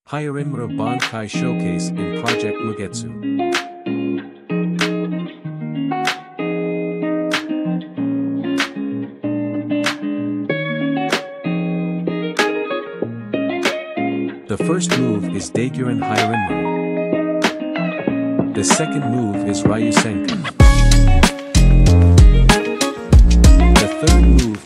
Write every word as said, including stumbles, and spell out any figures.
Hyorinmaru Bankai Showcase in Project Mugetsu. The first move is Daiguren Hyorinmaru. The second move is Ryu Senkai. The third move